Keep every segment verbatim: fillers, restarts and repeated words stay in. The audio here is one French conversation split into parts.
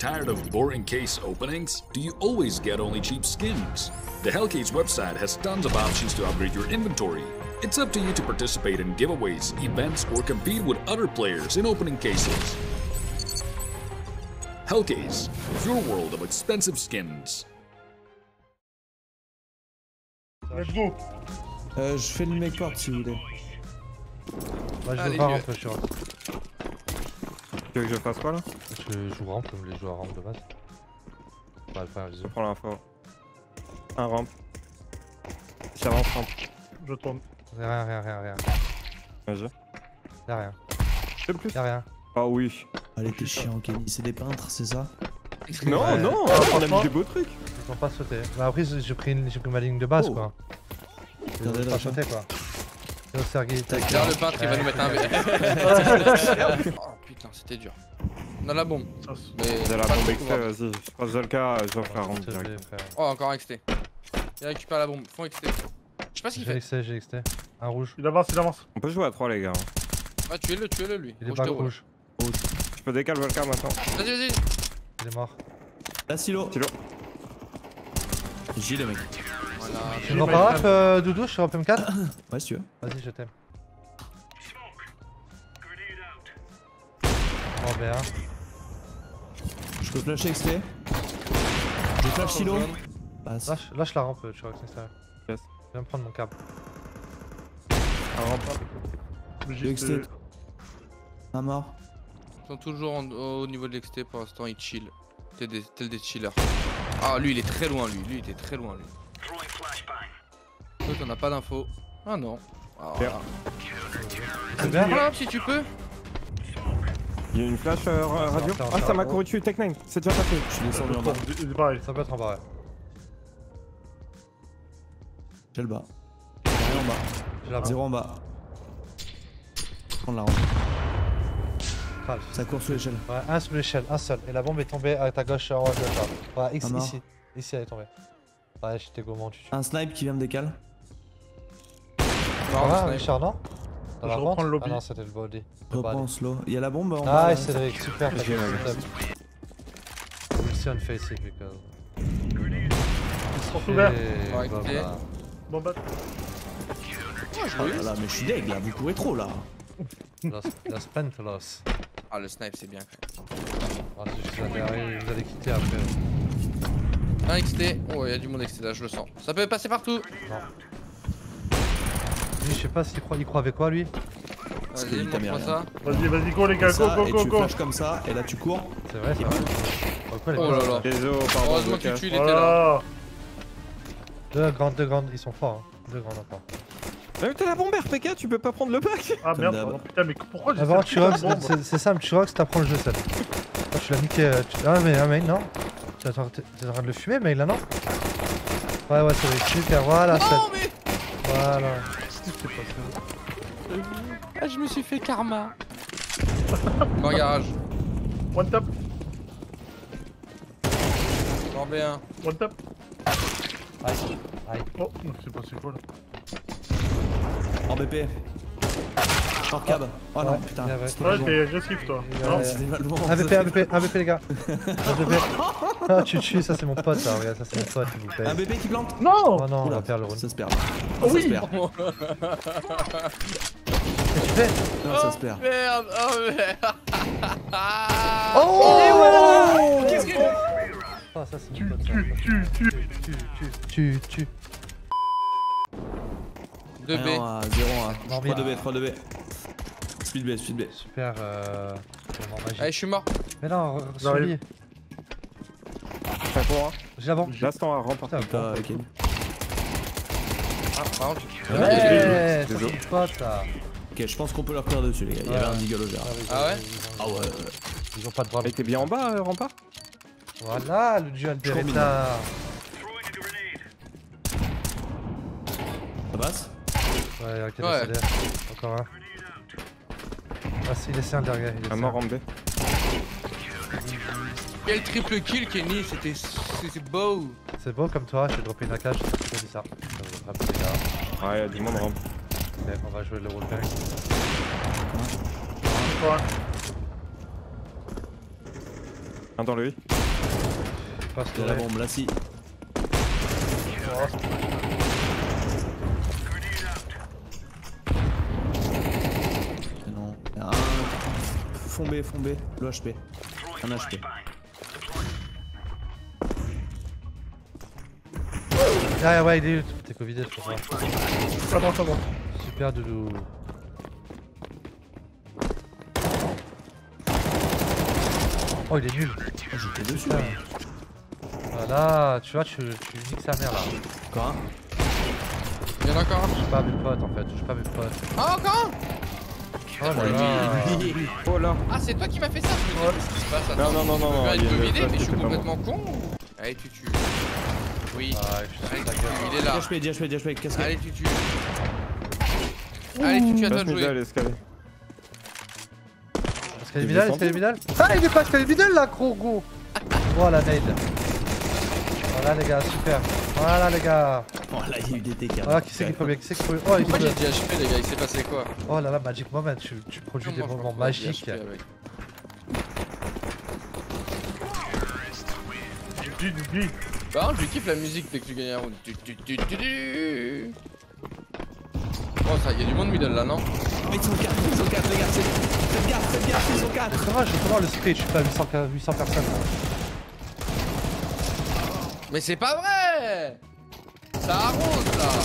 Tired of boring case openings? Do you always get only cheap skins? The Hellcase website has tons of options to upgrade your inventory. It's up to you to participate in giveaways, events, or compete with other players in opening cases. Hellcase, your world of expensive skins. Let's go. Euh, je fais le mec porte si vous voulez. Moi je Allez, joue pas mieux. rampe, je suis rampe. Tu veux que je fasse quoi là? Je joue rampe comme les joueurs rampe de base. On va le faire Je vision. prends l'info. Un rampe. J'avance rampe. Je tourne. Rien, rien, rien, rien. Vas-y. Y'a rien. De plus. Y'a rien. Ah oui. Allez, t'es chiant, Kenny. C'est des peintres, c'est ça? Non, Ouais. non, on a mis des beaux trucs. Ils ont pas sauté. Bah après j'ai pris, une... j'ai pris ma ligne de base Oh. quoi. Ils ont Regardez pas là, sauté quoi. Yo Sergei, t'as Regarde le peintre, il va nous mettre un V. Oh putain, c'était dur. On a la bombe. Ça, c'est- Mais J'ai la pas bombe trop X T, couvert. vas-y. Je passe Zolka, j'offre la rampe S'il te plaît, direct. frère. Oh, encore un X T. Il récupère la bombe. Fond X T. Je sais pas ce qu'il J'ai fait. X T, j'ai X T. Un rouge. Il avance, il avance. On peut jouer à trois les gars. Ah, tuez-le, tuez-le lui. Il est Rouge, pas t'es rouge. rouge. Je peux décaler Volka maintenant. Vas-y, vas-y. Il est mort. La silo. Silo. J'ai le mec. Voilà. Tu me rends pas rap, euh, Doudou, je suis rampe M quatre. Ouais, si tu veux. Vas-y, je t'aime. Oh B un. Je peux flasher X T. Je flash silo. Passe. Lâche, lâche la rampe, tu vois, extérieur. Yes. Viens me prendre mon câble. Un rampe. Le Juste, X T. euh, Un mort. Ils sont toujours en- au niveau de l'X T pour l'instant, ils chill. Tel des, tel des chillers. Ah, lui, il est très loin, lui. Lui, il était très loin, lui. Écoute, on n'a pas d'infos. Ah non. Ah, Bien. voilà. C'est bien. Prends si tu peux. Il y a une flash euh, ra- radio. c'est un Ah, ça m'a charbon. couru dessus, Tech nine. C'est déjà passé. Je suis descendu en bas. il- il est pareil. Ça peut être en bas, ouais. J'ai le bas. Rien en bas. J'ai la rampe. Zéro en bas. Prendre la rampe. Crave. Ça court sous l'échelle. Ouais, un sous l'échelle, un seul. Et la bombe est tombée à ta gauche en haut de la table. Ouais, X Ah, mort. ici. Ici elle est tombée. Ouais, j'étais gourmand, tu tues. Un snipe qui vient me décaler. Non, Ah, snipe. Richard, non? Dans Je la reprends vente le lobby. Ah non, c'était le body. Le Reprends body. slow. Il y a la bombe en bas. Ah, là. Cédric, super. t'as J'ai fait ma le setup. We'll see on face it because. Ils sont ouverts. Et Ouais, bah, ok. bah. Bon bah. Oh là là, mais je suis deg là, vous courez trop là. Los, Los Pentelos. Ah, le snipe, c'est bien. Ah, c'est juste là derrière, vous allez quitter après. Un X T. Oh, il y a du monde X T là, je le sens. Ça peut passer partout. Lui, je sais pas s'il croit, il croit avec quoi lui. Parce que Vas-y, lui, t'as mis montre-moi rien. ça. Vas-y, vas-y, go les gars, go, Ça, go, et go, tu go. flashes comme ça, et là tu cours. C'est vrai, c'est vrai. Pourquoi les Oh gars, là là. Désolé, pardon. Heureusement que Zolka. tu tues, il était là. Voilà. Deux grandes, deux grandes, ils sont forts. Hein. Deux grandes encore. Mais t'as la bombe R P K, tu peux pas prendre le pack. Ah merde, d'hab. pardon, putain, mais pourquoi j'ai Avant, cette tu rox, putain de bombe c'est c'est simple, tu rox, t'apprends le jeu seul. Oh, tu l'as niqué. euh, tu- Ah, mais, ah, mais non. Tu es en t'es en train de le fumer, mais là non. Ouais, ouais, c'est vrai, super, voilà, seul. Oh, mais. Voilà. Ah, je me suis fait karma. Dans le garage. One tap, En B un. one tap. Aïe, aïe. Oh, c'est pas c'est quoi là. En B P. Hors cab. Oh non, Ouais, putain. bien, ouais. C'était Ouais, mal bon. t'es agressif toi. Il y a- Non, C'était mal bon. Un B P, un B P, un B P les gars. Un B P. Ah, tu tues, ça c'est mon pote là, regarde, ça c'est mon pote, s'il vous plaît. Un B P qui plante. non. Oh non, on Oula, va perdre le round. Ça se perd. Oh Ça oui. se perd. Qu'est-ce que tu fais? Non, ça se perd. Merde, oh merde. Oh! Qu'est-ce que. Ah, ça c'est Tu, mon pote. ça. tu, tu, tu. Tu, tu, tu, tu. deux B. Rien à zéro à Non, trois mais- deux B, trois deux B. Speed B, speed B. Super, euh. moment magique. Allez, je suis mort. Mais non, J'arrive. souris. T'as pour J'ai la bombe. L'instant à remporter. Putain, Putain, ok. Ah, par contre, j'ai- Ouais, ça Désolé. c'est mon pote là. Ok, je pense qu'on peut leur tirer dessus, les gars. Il y avait Ouais. un deagle au gars. ils Ah ont- ouais ils ont- Ah ouais. Ils ont pas de bras. Mais t'es bien en bas, euh, rempart. Voilà le duel Trop mignon. Beretta. Ça passe? Ouais, ok, Ouais. laissez-les. Encore un. Ah si, laissez un derrière. il laisse Un mort en B. Quel triple kill, Kenny, c'était c'était beau. C'est beau comme toi, je vais dropper une A K, je te dis ça. Ça vous frappe, les gars. Ouais, y'a du monde rampe. Ok, on va jouer le roleplay. Quoi. Un dans le I. Passe Il y a la bombe là si. Non. Il y a un. Fond B, fond B, le H P. Un H P. Ah ouais, il est. T'es covidé, je crois. Ça va, ça va. Super doudou. Oh, il est nul. Oh, j'étais dessus. Putain. Voilà, tu vois, tu, tu niques sa mère là. Encore un. Il y en a encore un. Je touche pas à mes potes en fait, je touche pas à mes potes. Ah, encore un. Oh là là. Oh là. Ah, c'est toi qui m'as fait ça. Je me dis, qu'est-ce qui se passe? Non, non, non, non, non. Je il vais y a être le covidé, flash, mais je suis c'était pas moi. complètement con. ou- Allez, tu tues. Oui. Ah, je Allez, suis tu tues. Il est là. D H P, D H P, D H P, casque. Allez, tu tues. Allez, tu tues, à toi Passe de middle, jouer. escalier. Escalier Il middle, descend. escalier middle. Ah, il est pas escalier middle là, gros gros. Voilà, nade. Voilà les gars, super. Voilà les gars. Oh là, il y a eu des dégâts. Voilà, qui c'est qui est premier, qui c'est qui est premier. Oh, il Moi, j'ai est dit H P, les gars, il s'est passé quoi? Oh là là, Magic Moment, tu, tu produis des Comment je moments m'en fous, j'ai magiques. H P avec. Dis, dis, dis. Par contre, je kiffe la musique dès que tu gagnes un round. Tu, tu, tu, tu, tu. Oh, ça, il y a du monde middle là, non? Mais ils sont quatre, ils sont quatre, les gars, c'est- faites gaffe, faites gaffe, ils sont quatre. C'est vrai, je vais voir le spray, je suis pas à huit cents, huit cents personnes. Mais c'est pas vrai! Ça arrose là!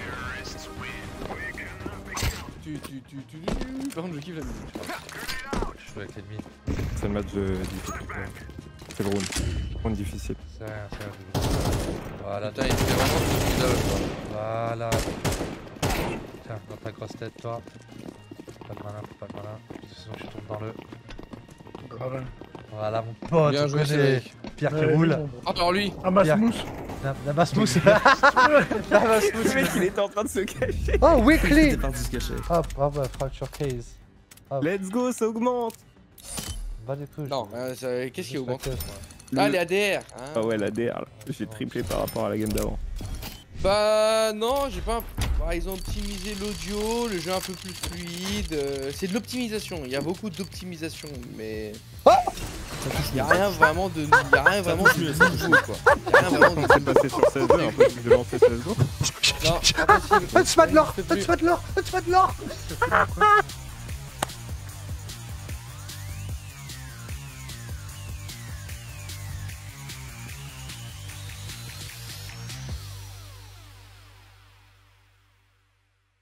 Tu, tu, tu, tu, tu. Par contre, je kiffe la musique. Je joue avec l'ennemi. C'est le match de difficulté. C'est le round. Round difficile. C'est rien, c'est rien. Voilà, Putain, il fait vraiment tout middle quoi. voilà. Tiens, dans ta grosse tête, toi. Pas de malin, pas de malin. Sinon, je tombe dans le. Grave. Voilà, mon pote, Bien on joué, connaît. Cédric. Pierre qui Ouais, roule. bon, bon. Oh, alors lui! Ah, ma Pierre. smooth. La, la basse mousse. La basse mousse. Le mec, il était en train de se cacher. Oh, Il weekly. était parti se cacher. Hop, hop, hop, fracture case. Hop, Let's go, ça augmente. bas les couilles. Non, euh, ça- qu'est-ce qui Juste la augmente? caisse, moi. Ah, les A D R! Hein. Ah ouais, la D R là. J'ai triplé par rapport à la game d'avant. Bah non, j'ai pas. Bah, ils ont optimisé l'audio, le jeu est un peu plus fluide. euh, C'est de l'optimisation. Il y a beaucoup d'optimisation, mais. Il y a rien vraiment de. Il y a rien vraiment de nouveau quoi. Il y a rien vraiment On de. s'est passé sur seize deux, un peu de lancer seize deux. Non, impossible. Un de l'or, Je un peux plus. de l'or, un de l'or.